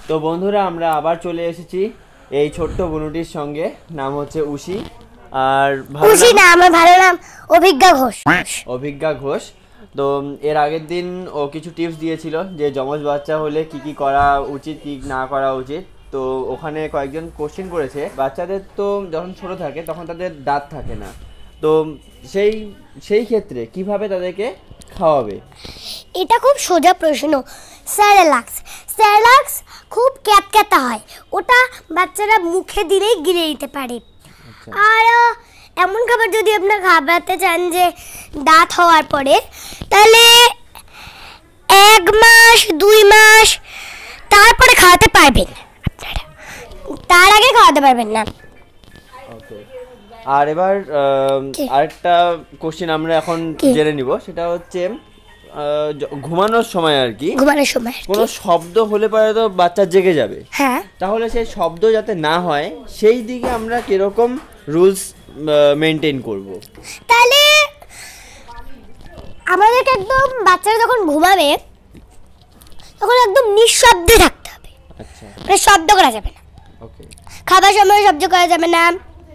তো বন্ধুরা আমরা আবার চলে এসেছি এই ছোট্ট বুনুটির সঙ্গে, নাম হচ্ছে উষি। আর উষি না, আমার ভালো নাম অভিজ্ঞা ঘোষ। অভিজ্ঞা ঘোষ। তো এর আগের দিন ও কিছু টিপস দিয়েছিল যে যমজ বাচ্চা হলে কি কি করা উচিত কি না করা উচিত। তো ওখানে কয়েকজন কোশ্চেন করেছে, বাচ্চাদের তো যখন ছোট থাকে তখন তাদের দাঁত থাকে না, তো সেই ক্ষেত্রে কিভাবে তাদেরকে খাওয়াবে? এটা খুব সোজা প্রশ্ন। স্যারেলাক্স খুব ক্যাতক্যাতা হয়, ওটা বাচ্চারা মুখে দিলেই গিলে দিতে পারে। আর এমন খাবার যদি আপনারা খাওয়াতে চান যে দাঁত হওয়ার পরে, তাহলে 1 মাস 2 মাস তারপরে খাওয়াতে পারবেন আপনারা, তার আগে খাওয়াতে পারবেন না। আর এবার আরেকটা কোশ্চেন আমরা এখন জেনে নিব, সেটা হচ্ছে ঘুমানোর সময় আর কি, ঘুমানোর সময় কোনো শব্দ হলে পরে তো বাচ্চা জেগে যাবে। হ্যাঁ, তাহলে সেই শব্দ যাতে না হয় সেই দিকে আমরা কিরকম রুলস মেনটেন করব? তাহলে আমাদেরকে একদম বাচ্চারা যখন ঘুমাবে তখন একদম নিঃশব্দে থাকতে হবে। আচ্ছা, মানে শব্দ করা যাবে না। ওকে। খাবার সময় শব্দ করা যাবে না,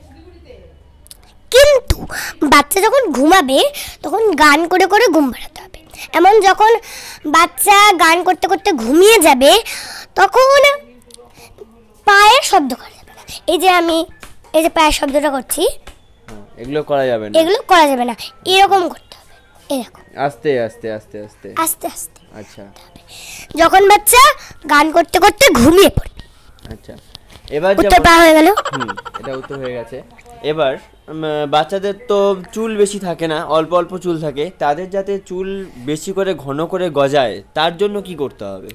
কিন্তু বাচ্চা যখন ঘুমাবে তখন গান করে করে ঘুম পাড়াতে হবে। এমন যখন বাচ্চা গান করতে করতে ঘুমিয়ে যাবে তখন পায়ের শব্দ করা যাবে না। এই যে আমি এই যে পায়ের শব্দটা করছি, এগুলো করা যাবে না, এগুলো করা যাবে না, এরকম করতে হবে, এরকম আস্তে আস্তে আস্তে আস্তে আস্তে আস্তে। আচ্ছা, যখন বাচ্চা গান করতে করতে ঘুমিয়ে পড়বে। আচ্ছা, এবার উত্তর পাওয়া হয়ে গেল। এটা উত্তর হয়ে গেছে। এবার বাচ্চাদের তো চুল বেশি থাকে না, অল্প অল্প চুল থাকে, তাদের যাতে চুল বেশি করে ঘন করে গজায় তার জন্য কি করতে হবে?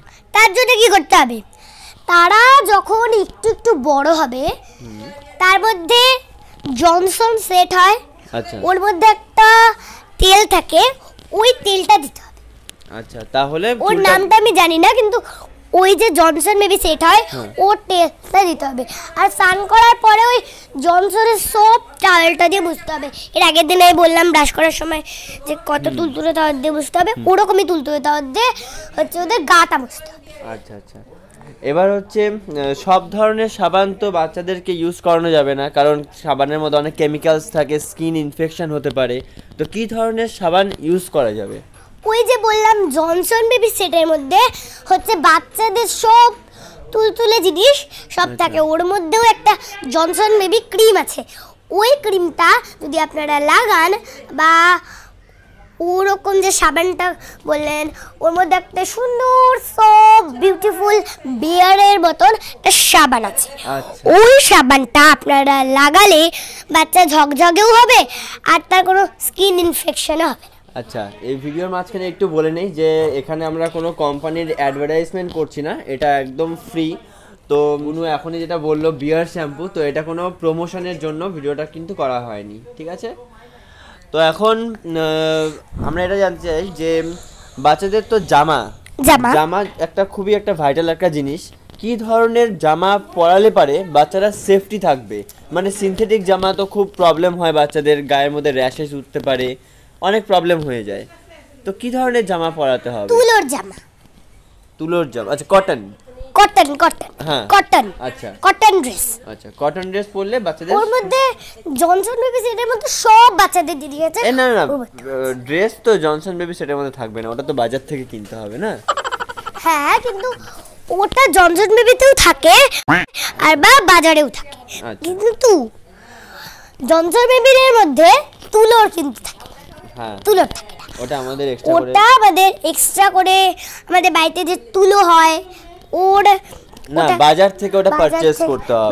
তারা যখন একটু একটু বড় হবে তার মধ্যে জনসন সেট হয়। আচ্ছা, ওর মধ্যে একটা তেল থাকে, ওই তেলটা দিতে হবে। আচ্ছা, তাহলে ওর নামটা আমি জানি না, কিন্তু ওই যে জনসন বেবি সেট হয় ও তেলটা দিতে হবে। আর স্নান করার পরে ওই জনসনের সব টাওয়েলটা দিয়ে মুছতে হবে। এর আগের দিন আমি বললাম ব্রাশ করার সময় যে কত তুলতুলে তাওয়ার দিয়ে মুছতে হবে, ওরকমই তুলতুলে তাওয়ার দিয়ে হচ্ছে ওদের গাটা মুছতে হবে। আচ্ছা আচ্ছা, এবার হচ্ছে সব ধরনের সাবান তো বাচ্চাদেরকে ইউজ করানো যাবে না, কারণ সাবানের মধ্যে অনেক কেমিক্যালস থাকে, স্কিন ইনফেকশন হতে পারে। তো কি ধরনের সাবান ইউজ করা যাবে? ওই যে বললাম জনসন বেবি সেটের মধ্যে হচ্ছে বাচ্চাদের সব তুলতুলে জিনিস সব থাকে, ওর মধ্যেও একটা জনসন বেবি ক্রিম আছে। ওই ক্রিমটা যদি আপনারা লাগান বা ওরকম যে সাবানটা বললেন ওর মধ্যে একটা সুন্দর সব বিউটিফুল বিয়ারের মতন একটা সাবান আছে, ওই সাবানটা আপনারা লাগালে বাচ্চা ঝকঝকেও হবে আর তার কোনো স্কিন ইনফেকশনও হবে। আচ্ছা, এই ভিডিওর মাঝখানে একটু বলে নেই যে এখানে আমরা কোনো কোম্পানির অ্যাডভার্টাইজমেন্ট করছি না, এটা একদম ফ্রি। তো বুনু এখনই যেটা বললো বিয়ার শ্যাম্পু, তো এটা কোনো প্রমোশনের জন্য ভিডিওটা কিন্তু করা হয়নি, ঠিক আছে? তো এখন আমরা এটা জানতে চাই যে বাচ্চাদের তো জামা একটা খুবই একটা ভাইটাল একটা জিনিস, কি ধরনের জামা পরালে পারে বাচ্চারা সেফটি থাকবে? মানে সিনথেটিক জামা তো খুব প্রবলেম হয়, বাচ্চাদের গায়ের মধ্যে র্যাশেস উঠতে পারে, অনেক প্রবলেম হয়ে যায়। তো কি ধরনের জামা পরাতে হবে? তুলোর জামা। আচ্ছা, কটন। হ্যাঁ, কটন। আচ্ছা, কটন ড্রেস। আচ্ছা, কটন ড্রেস পরলে বাচ্চাদের ওর মধ্যে জনসন বেবি সেটের মধ্যে সব বাচ্চাদের দিয়ে দিয়েছে। না না, ড্রেস তো জনসন বেবি সেটের মধ্যে থাকবে না, ওটা তো বাজার থেকে কিনতে হবে না? হ্যাঁ, কিন্তু ওটা জনসন বেবিতেও থাকে আর বা বাজারেও থাকে, কিন্তু জনসন বেবির মধ্যে তুলোর কিন্তু থাকে। হ্যাঁ, তুলোর থাকে না, ওটা আমাদের এক্সট্রা করে আমাদের বাড়িতে যে তুলো হয় ওর না, বাজার থেকে ওটা পারচেজ করতে হবে,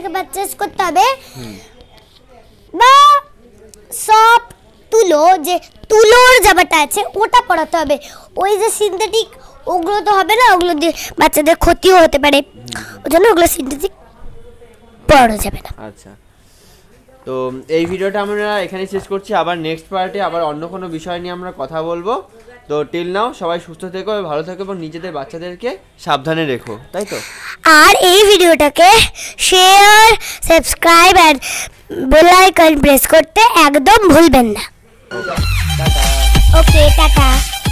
বা সব তুলো যে তুলোর জামাটা আছে ওটা পরাতে হবে। ওই যে সিনথেটিক ওগুলো তো হবে না, ওগুলো দিয়ে বাচ্চাদের ক্ষতিও হতে পারে, ওই জন্য ওগুলো সিনথেটিক পরানো যাবে না। আচ্ছা, তো এই ভিডিওটা আমরা এখানে শেষ করছি, আবার নেক্সট পার্টে আবার অন্য কোনো বিষয় নিয়ে আমরা কথা বলবো। তো টিল নাও সবাই সুস্থ থেকো, ভালো থেকো এবং নিজেদের বাচ্চাদেরকে সাবধানে রেখো, তাই তো? আর এই ভিডিওটাকে শেয়ার, সাবস্ক্রাইব আর বেল আইকন প্রেস করতে একদম ভুলবেন না। Okay, tata.